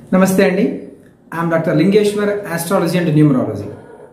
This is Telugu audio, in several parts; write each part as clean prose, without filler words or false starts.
నమస్తే అండి. I'm doctor Lingeshwar, astrology and numerology.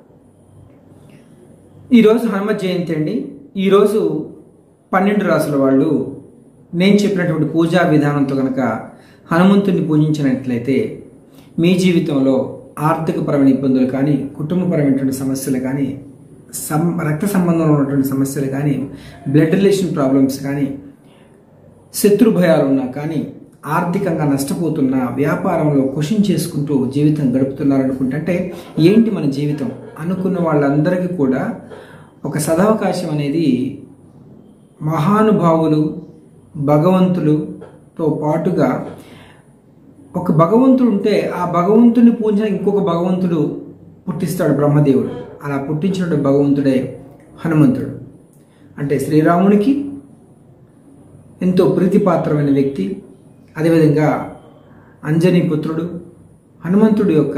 ఈరోజు హనుమత్ జయంతి అండి. ఈరోజు 12 రాసుల వాళ్ళు నేను చెప్పినటువంటి పూజా విధానంతో కనుక హనుమంతుని పూజించినట్లయితే మీ జీవితంలో ఆర్థికపరమైన ఇబ్బందులు కానీ, కుటుంబపరమైనటువంటి సమస్యలు కానీ, రక్త సంబంధంలో ఉన్నటువంటి సమస్యలు కానీ, బ్లడ్ రిలేషన్ ప్రాబ్లమ్స్ కానీ, శత్రు భయాలు ఉన్నా కానీ, ఆర్థికంగా నష్టపోతున్న, వ్యాపారంలో క్వశ్చన్ చేసుకుంటూ జీవితం గడుపుతున్నారనుకుంటే ఏంటి మన జీవితం అనుకున్న వాళ్ళందరికీ కూడా ఒక సదవకాశం అనేది మహానుభావులు, భగవంతులతో పాటుగా ఒక భగవంతుడు ఉంటే ఆ భగవంతుని పూజించిన ఇంకొక భగవంతుడు పుట్టిస్తాడు బ్రహ్మదేవుడు. అలా పుట్టించిన భగవంతుడే హనుమంతుడు. అంటే శ్రీరామునికి ఎంతో ప్రీతిపాత్రమైన వ్యక్తి. అదేవిధంగా అంజనీ పుత్రుడు. హనుమంతుడి యొక్క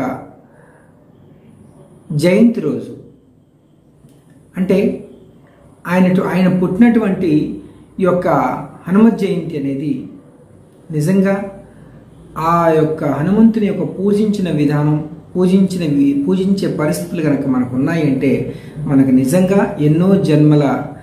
జయంతి రోజు అంటే ఆయన పుట్టినటువంటి ఈ యొక్క హనుమత్ జయంతి అనేది నిజంగా ఆ యొక్క హనుమంతుని యొక్క పూజించిన విధానం, పూజించే పరిస్థితులు కనుక మనకు ఉన్నాయి అంటే మనకు నిజంగా ఎన్నో జన్మల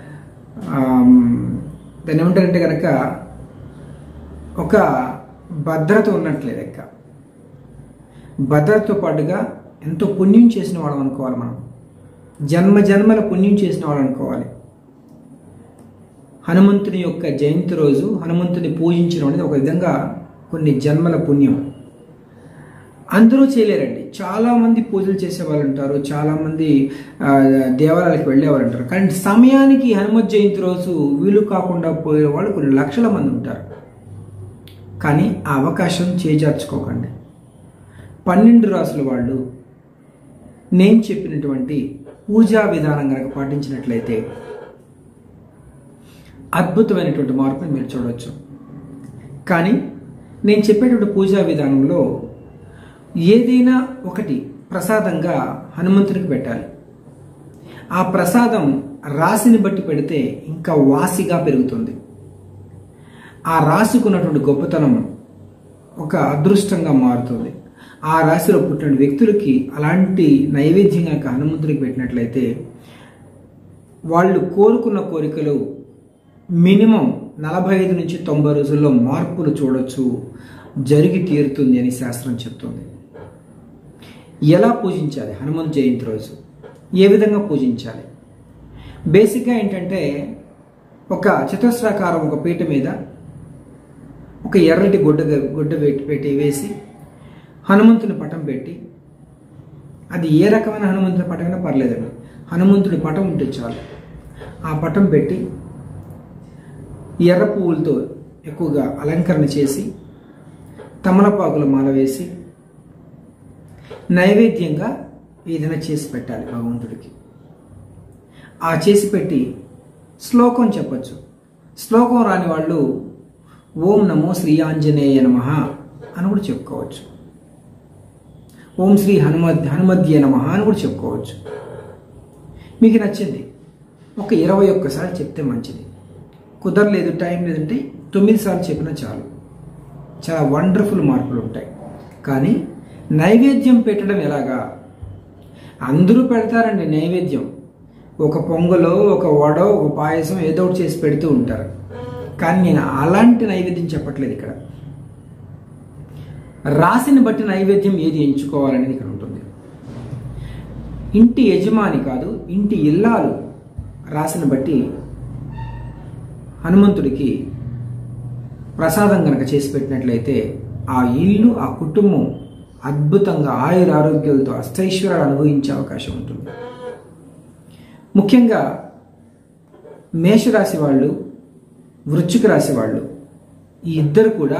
దాన్ని ఏమంటారంటే కనుక ఒక భద్రత ఉన్నట్లే లెక్క. భద్రతతో పాటుగా ఎంతో పుణ్యం చేసిన వాళ్ళం అనుకోవాలి. మనం జన్మల పుణ్యం చేసిన వాళ్ళు అనుకోవాలి. హనుమంతుని యొక్క జయంతి రోజు హనుమంతుని పూజించడం అనేది ఒక విధంగా కొన్ని జన్మల పుణ్యం. అందరూ చేయలేరండి. చాలామంది పూజలు చేసేవాళ్ళు ఉంటారు, చాలామంది దేవాలయాలకు వెళ్ళేవాళ్ళు ఉంటారు. కానీ సమయానికి హనుమత్ జయంతి రోజు వీలు కాకుండా పోయేవాళ్ళు కొన్ని లక్షల మంది ఉంటారు. కానీ ఆ అవకాశం చేజార్చుకోకండి. 12 రాసుల వాళ్ళు నేను చెప్పినటువంటి పూజా విధానం కనుక పాటించినట్లయితే అద్భుతమైనటువంటి మార్పుని మీరు చూడవచ్చు. కానీ నేను చెప్పేటువంటి పూజా విధానంలో ఏదైనా ఒకటి ప్రసాదంగా హనుమంతునికి పెట్టాలి. ఆ ప్రసాదం రాశిని బట్టి పెడితే ఇంకా వాసిగా పెరుగుతుంది. ఆ రాశికి ఉన్నటువంటి గొప్పతనం ఒక అదృష్టంగా మారుతుంది. ఆ రాశిలో పుట్టిన వ్యక్తులకి అలాంటి నైవేద్యంగా హనుమంతుడికి పెట్టినట్లయితే వాళ్ళు కోరుకున్న కోరికలు మినిమం 45 నుంచి 90 రోజుల్లో మార్పులు చూడొచ్చు, జరిగి తీరుతుంది అని శాస్త్రం చెప్తుంది. ఎలా పూజించాలి హనుమంత్ జయంతి రోజు, ఏ విధంగా పూజించాలి? బేసిక్గా ఏంటంటే ఒక చతుస్రాకారం ఒక పీట మీద ఒక ఎర్రటి గుడ్డ పెట్టి వేసి హనుమంతుని పటం పెట్టి, అది ఏ రకమైన హనుమంతుని పటమైనా పర్లేదండి, హనుమంతుడి పటం ఉంటే చాలు. ఆ పటం పెట్టి ఎర్ర పువ్వులతో ఎక్కువగా అలంకరణ చేసి తమలపాకుల మాల వేసి నైవేద్యంగా ఏదైనా చేసి పెట్టాలి భగవంతుడికి. ఆ చేసి పెట్టి శ్లోకం చెప్పచ్చు. శ్లోకం రాని వాళ్ళు ఓం నమో శ్రీ ఆంజనేయ నమః అని కూడా చెప్పుకోవచ్చు. ఓం శ్రీ హనుమద్య నమః అని కూడా చెప్పుకోవచ్చు. మీకు నచ్చింది ఒక 21 సార్లు చెప్తే మంచిది. కుదరలేదు, టైం లేదంటే 9 సార్లు చెప్పినా చాలు. చాలా వండర్ఫుల్ మార్పులు ఉంటాయి. కానీ నైవేద్యం పెట్టడం ఎలాగా? అందరూ పెడతారండి నైవేద్యం. ఒక పొంగలో, ఒక వడో, ఒక పాయసం ఏదో ఒకటి చేసి పెడుతూ ఉంటారు. కానీ నేను అలాంటి నైవేద్యం చెప్పట్లేదు. ఇక్కడ రాశిని బట్టి నైవేద్యం ఏది ఎంచుకోవాలనేది ఇక్కడ ఉంటుంది. ఇంటి యజమాని కాదు, ఇంటి ఇల్లాలు రాశిని బట్టి హనుమంతుడికి ప్రసాదం కనుక చేసి పెట్టినట్లయితే ఆ ఇల్లు, ఆ కుటుంబం అద్భుతంగా ఆయురారోగ్యాలతో అష్టైశ్వర్యాలు అనుభవించే అవకాశం ఉంటుంది. ముఖ్యంగా మేషరాశి వాళ్ళు, వృశ్చిక రాశి వాళ్ళు ఈ ఇద్దరు కూడా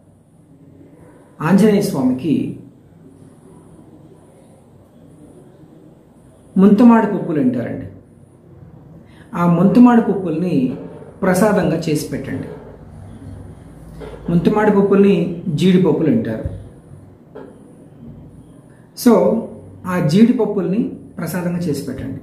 ఆంజనేయ స్వామికి ముంతమాడి పప్పులు అంటారండి. ఆ ముంతమాడి పప్పుల్ని ప్రసాదంగా చేసి పెట్టండి. ముంతమాడి పప్పుల్ని జీడిపప్పులు అంటారు. సో ఆ జీడిపప్పుల్ని ప్రసాదంగా చేసి పెట్టండి.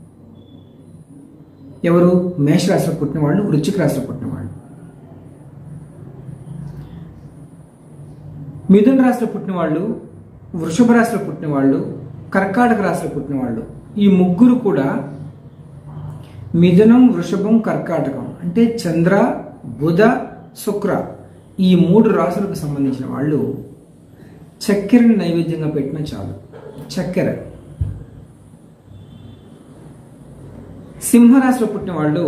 ఎవరు? మేషరాశిలో పుట్టిన వాళ్ళు, వృశ్చిక రాశిలో పుట్టిన వాళ్ళు. మిథున రాశిలో పుట్టిన వాళ్ళు, వృషభ రాశిలో పుట్టిన వాళ్ళు, కర్కాటక రాశిలో పుట్టిన వాళ్ళు, ఈ ముగ్గురు కూడా మిథునం, వృషభం, కర్కాటకం అంటే చంద్ర, బుధ, శుక్ర ఈ 3 రాశులకు సంబంధించిన వాళ్ళు చక్కెరని నైవేద్యంగా పెట్టినా చాలు. చక్కెర. సింహరాశిలో పుట్టిన వాళ్ళు,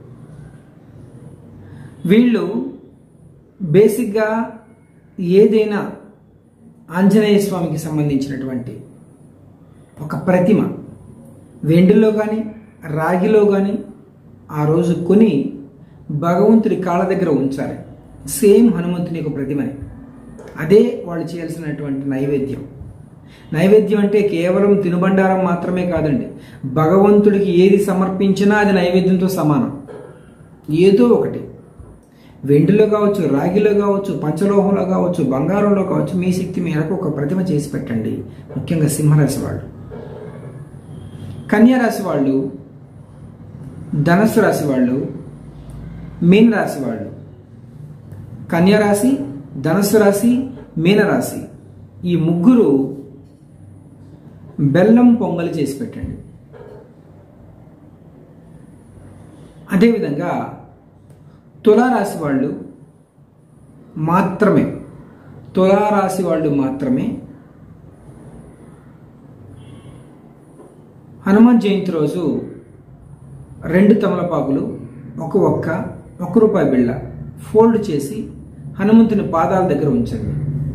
వీళ్ళు బేసిక్గా ఏదైనా ఆంజనేయ స్వామికి సంబంధించినటువంటి ఒక ప్రతిమ వెండిలో కానీ రాగిలో కానీ ఆ రోజు కొని భగవంతుడి కాళ్ళ దగ్గర ఉంచాలి. సేమ్ హనుమంతుని యొక్క ప్రతిమని. అదే వాళ్ళు చేయాల్సినటువంటి నైవేద్యం. నైవేద్యం అంటే కేవలం తినుబండారం మాత్రమే కాదండి. భగవంతుడికి ఏది సమర్పించినా అది నైవేద్యంతో సమానం. ఏదో ఒకటి వెండిలో కావచ్చు, రాగిలో కావచ్చు, పంచలోహంలో కావచ్చు, బంగారంలో కావచ్చు, మీ శక్తి మేరకు ఒక ప్రతిమ చేసి పెట్టండి. ముఖ్యంగా సింహరాశి వాళ్ళు. కన్యా రాశి వాళ్ళు, ధనస్సు రాశి వాళ్ళు, మీన రాశి వాళ్ళు. కన్యా రాశి, ధనస్సు రాశి, మీనరాశి ఈ ముగ్గురు బెల్లం పొంగలి చేసి పెట్టండి. అదేవిధంగా తులారాశి వాళ్ళు మాత్రమే హనుమాన్ జయంతి రోజు 2 తమలపాకులు, 1 ఒక్క, ₹1 బిళ్ళ ఫోల్డ్ చేసి హనుమంతుని పాదాల దగ్గర ఉంచండి.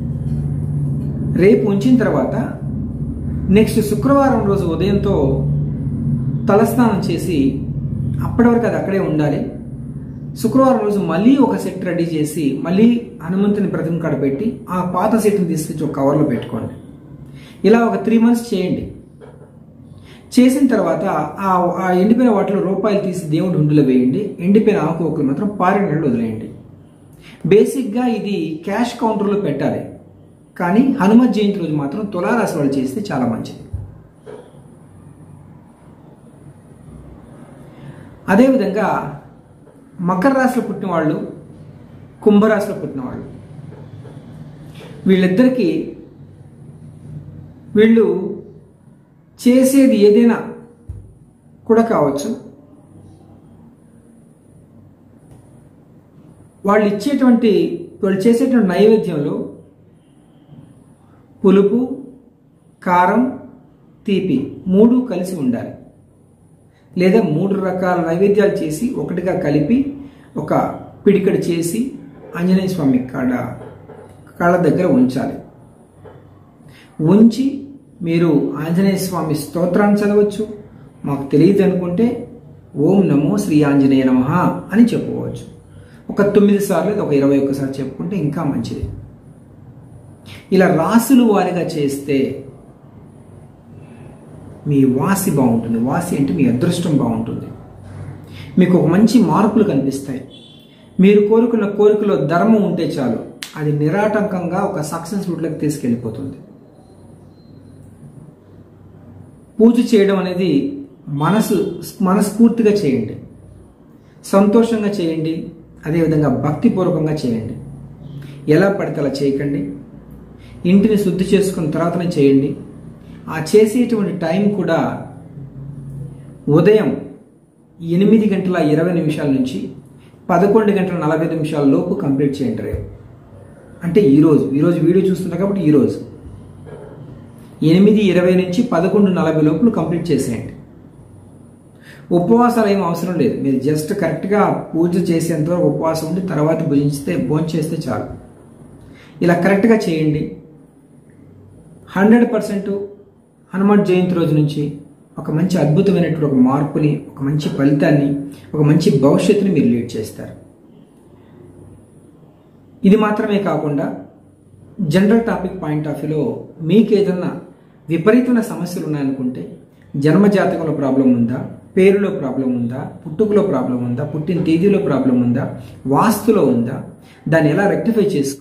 రేపు ఉంచిన తర్వాత నెక్స్ట్ శుక్రవారం రోజు ఉదయంతో తలస్నానం చేసి అప్పటి వరకు అది అక్కడే ఉండాలి. శుక్రవారం రోజు మళ్ళీ ఒక సెట్ రెడీ చేసి మళ్ళీ హనుమంతుని ప్రతిమ కాడ పెట్టి ఆ పాత సెట్ని తీసుకొచ్చి ఒక కవర్లో పెట్టుకోండి. ఇలా ఒక 3 months చేయండి. చేసిన తర్వాత ఆ ఎండిపోయిన వాటిలో రూపాయలు తీసి దేవుడి హుండీలో వేయండి. ఎండిపోయిన ఆకు ఒక్కలు మాత్రం పారే నీళ్ళు వదిలేయండి. బేసిక్గా ఇది క్యాష్ కౌంటర్లో పెట్టాలి. కానీ హనుమత్ జయంతి రోజు మాత్రం తులారాశి వాళ్ళు చేస్తే చాలా మంచిది. అదేవిధంగా మకర రాశిలో పుట్టిన వాళ్ళు, కుంభరాశిలో పుట్టిన వాళ్ళు, వీళ్ళిద్దరికీ వీళ్ళు చేసేది ఏదైనా కూడా కావచ్చు. వాళ్ళు చేసేటువంటి నైవేద్యంలో పులుపు, కారం, తీపి 3 కలిసి ఉండాలి. లేదా 3 రకాల నైవేద్యాలు చేసి ఒకటిగా కలిపి ఒక పిడికడి చేసి ఆంజనేయ స్వామి కాళ్ళ దగ్గర ఉంచాలి. ఉంచి మీరు ఆంజనేయ స్వామి స్తోత్రాన్ని చదవచ్చు. మాకు తెలియదు అనుకుంటే ఓం నమో శ్రీ ఆంజనేయ నమః అని చెప్పుకోవచ్చు. ఒక 9 సార్లు లేదా ఒక 21 సార్లు చెప్పుకుంటే ఇంకా మంచిది. ఇలా రాసులు వారిగా చేస్తే మీ వాసి బాగుంటుంది. వాసి అంటే మీ అదృష్టం బాగుంటుంది. మీకు ఒక మంచి మార్పులు కనిపిస్తాయి. మీరు కోరుకున్న కోరికలో ధర్మం ఉంటే చాలు, అది నిరాటంకంగా ఒక సక్సెస్ రూట్లోకి తీసుకెళ్ళిపోతుంది. పూజ చేయడం అనేది మనస్ఫూర్తిగా చేయండి, సంతోషంగా చేయండి, అదేవిధంగా భక్తిపూర్వకంగా చేయండి. ఎలా పడితే అలా చేయకండి. ఇంటిని శుద్ధి చేసుకున్న తర్వాతనే చేయండి. ఆ చేసేటువంటి టైం కూడా ఉదయం 8:20 నుంచి 11:45 లోపు కంప్లీట్ చేయండి. రేపు అంటే ఈరోజు వీడియో చూస్తున్నారు కాబట్టి ఈరోజు 8:20 నుంచి 11:40 లోపల కంప్లీట్ చేసేయండి. ఉపవాసాలు ఏం అవసరం లేదు. మీరు జస్ట్ కరెక్ట్గా పూజ చేసేంత వరకు ఉపవాసం ఉండి తర్వాత భోంచేస్తే చాలు. ఇలా కరెక్ట్గా చేయండి. 100% హనుమాన్ జయంతి రోజు నుంచి ఒక మంచి అద్భుతమైనటువంటి ఒక మార్పుని, ఒక మంచి ఫలితాన్ని, ఒక మంచి భవిష్యత్తుని మీరు లీడ్ చేస్తారు. ఇది మాత్రమే కాకుండా జనరల్ టాపిక్ పాయింట్ ఆఫ్ వ్యూలో మీకు ఏదన్నా విపరీతమైన సమస్యలు ఉన్నాయనుకుంటే, జన్మజాతకంలో ప్రాబ్లం ఉందా, పేరులో ప్రాబ్లం ఉందా, పుట్టుకలో ప్రాబ్లం ఉందా, పుట్టిన తేదీలో ప్రాబ్లం ఉందా, వాస్తులో ఉందా, దాన్ని ఎలా రెక్టిఫై చేసుకో